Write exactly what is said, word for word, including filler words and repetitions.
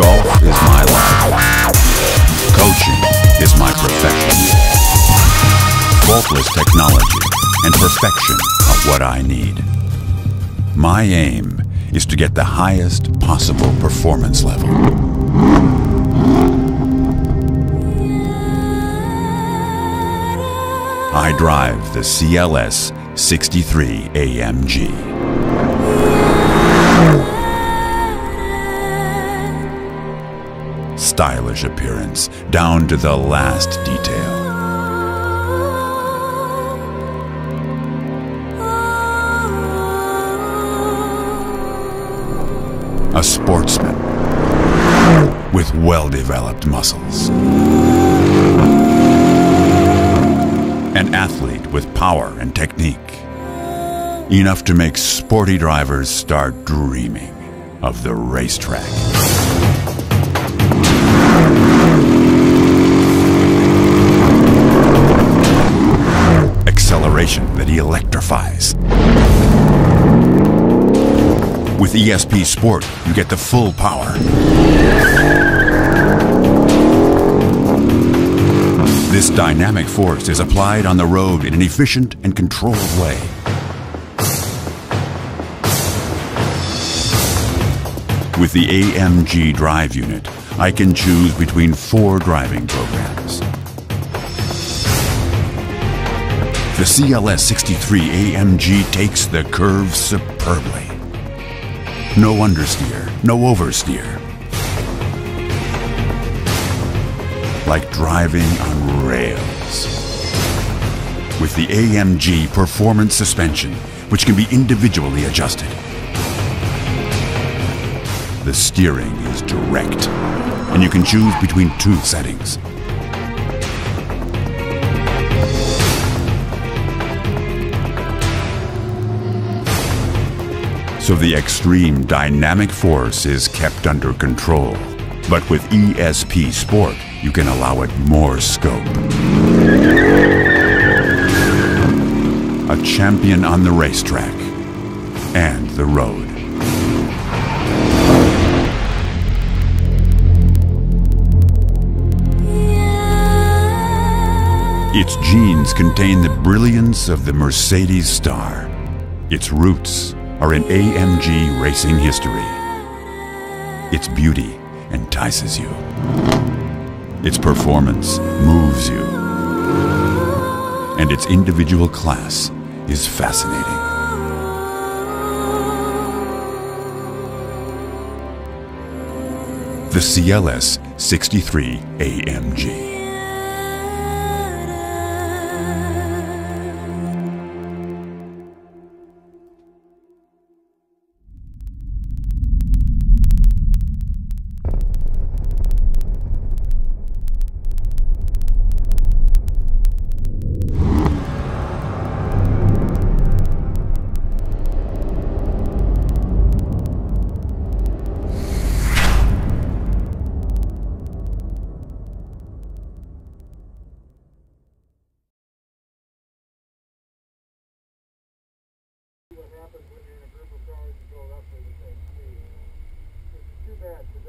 Golf is my life. Coaching is my profession. Faultless technology and perfection are what I need. My aim is to get the highest possible performance level. I drive the C L S sixty-three A M G. Stylish appearance down to the last detail. A sportsman with well-developed muscles. An athlete with power and technique. Enough to make sporty drivers start dreaming of the racetrack. Acceleration that electrifies. With E S P Sport, you get the full power. This dynamic force is applied on the road in an efficient and controlled way. With the A M G drive unit, I can choose between four driving programs. The C L S sixty-three A M G takes the curve superbly. No understeer, no oversteer. Like driving on rails. With the A M G Performance Suspension, which can be individually adjusted. The steering is direct, and you can choose between two settings. So the extreme dynamic force is kept under control. But with E S P Sport, you can allow it more scope. A champion on the racetrack and the road. Its genes contain the brilliance of the Mercedes star. Its roots are in A M G racing history. Its beauty entices you. Its performance moves you. And its individual class is fascinating. The C L S sixty-three A M G. What happens when you're in a group of cars and go roughly the same speed. It's too bad.